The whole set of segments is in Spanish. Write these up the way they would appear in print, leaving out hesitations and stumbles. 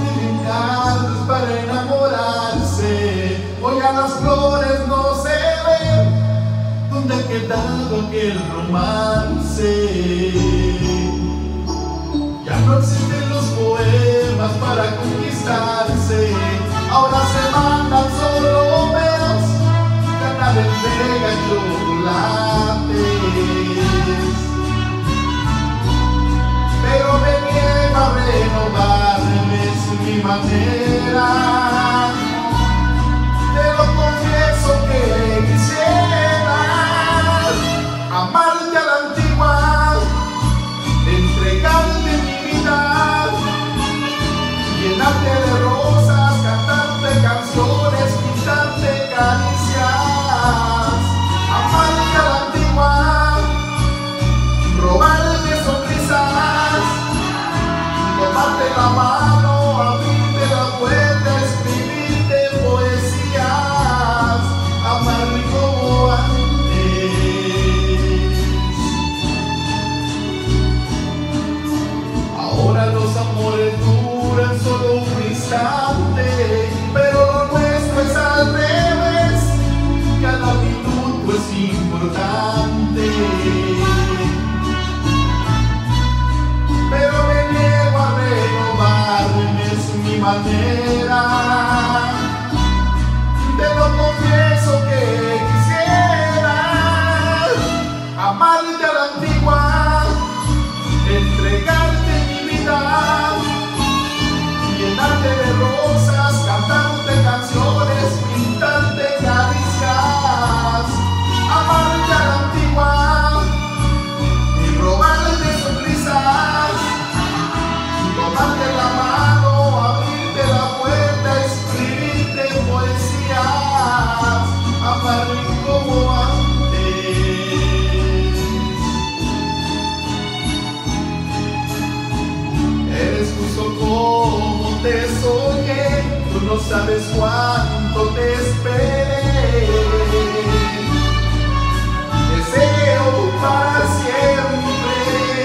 viven tardes para enamorarse. Hoy a las flores no se ven. ¿Dónde ha quedado aquel romance? Ya no existen los poemas para conquistarse. Ahora se mandan solo besos, gana de entrega chocolates. Pero me niego a renovarme, es mi manera. Te lo confieso que quisiera amarte a la antigua, entregarte mi vida, llenarte de rosas, cantarte canciones, pintarte caricias. Amarte a la antigua, robarte sonrisas, tomarte la mano, abrirte la puerta, escribirte poesías, amarte como antes. Ahora los amores duran solo un instante, pero lo nuestro es al revés. Cada minuto es importante. Pero me niego a renovarme, es mi manera. Te lo confieso que quisiera amarte a la antigua, entregarte mi vida, llenarte de rosas, cantarte canciones, pintarte caricias. Amarte a la antigua y robarte sonrisas, tomarte la mano, abrirte la puerta, escribirte poesías, amarte como antes. Eres justo como te soñé, tú no sabes cuánto te esperé. Deseo para siempre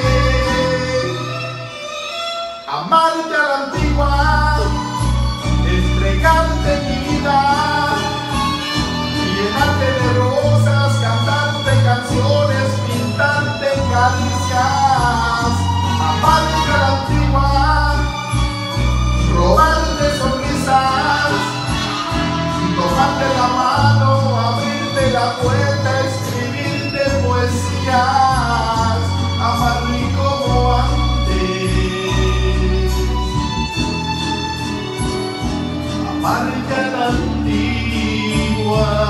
amarte a la antigua, entregarte mi vida, llenarte de rosas, cantarte canciones, pintarte caricias. Amarte a la antigua, robarte sonrisas, tomarte la mano, abrirte la puerta, escribirte poesías, amarte como antes. Amarte a la antigua.